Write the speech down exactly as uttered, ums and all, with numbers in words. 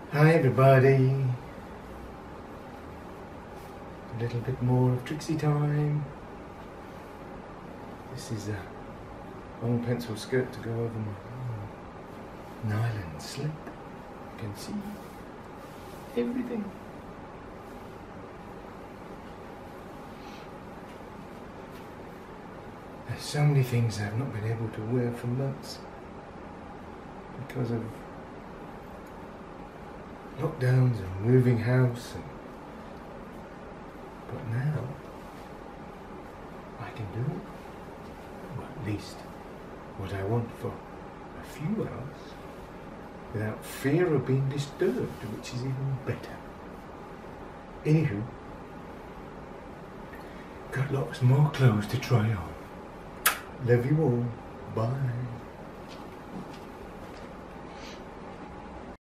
Hi everybody. A little bit more of Trixie time. This is a long pencil skirt to go over my nylon slip. You can see everything. There's so many things I've not been able to wear for months because of lockdowns and moving house, and but now I can do it, or at least what I want, for a few hours without fear of being disturbed, which is even better. Anywho, got lots more clothes to try on. Love you all. Bye.